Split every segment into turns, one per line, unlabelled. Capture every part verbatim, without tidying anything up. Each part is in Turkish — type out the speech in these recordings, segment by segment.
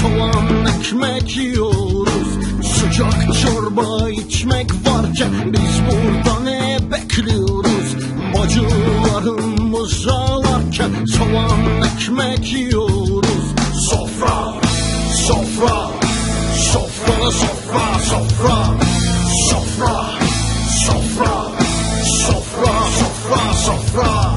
soğan ekmek yiyoruz. Sıcak çorba içmek varken biz burada ne bekliyoruz? Bacılarımız ağlarken soğan ekmek yiyoruz. Sofra, sofra, sofra, sofra, sofra, sofra, sofra, sofra, sofra, sofra.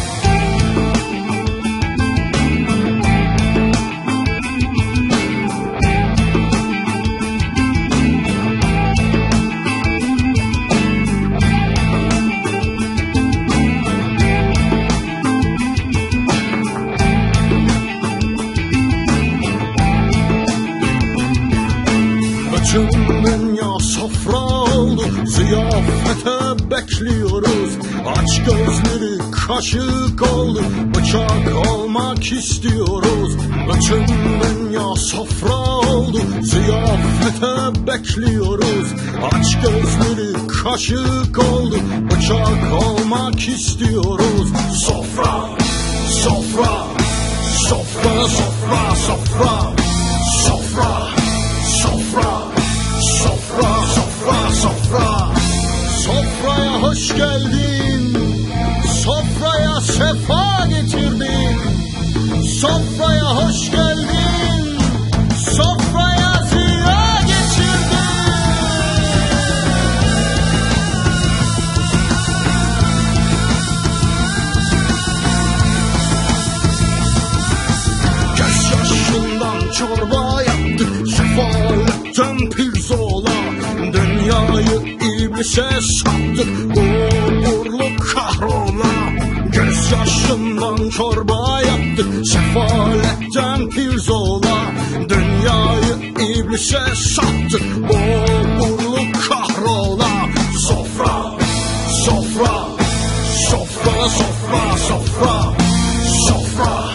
Bütün dünya sofra oldu, ziyafete bekliyoruz. Aç gözleri kaşık oldu, bıçak olmak istiyoruz. Bütün dünya sofra oldu, ziyafete bekliyoruz. Aç gözleri kaşık oldu, bıçak olmak istiyoruz. Sofra, sofra, sofra, sofra, sofra, sofra, sofra, sofra, sofra, sofra. Sofraya hoş geldin, sofraya sefa getirdin. Sofraya hoş geldin, sofraya ziya getirdin. Gözyaşından çorba yaptık, sefaletten pirzola. Dünyayı iblise sattık, bu uğurlu kahrola. Gözyaşından çorba yaptık, sefaletten pirzola. Dünyayı iblise sattık, bu uğurlu kahrola. Sofra, sofra, sofra, sofra, sofra, sofra,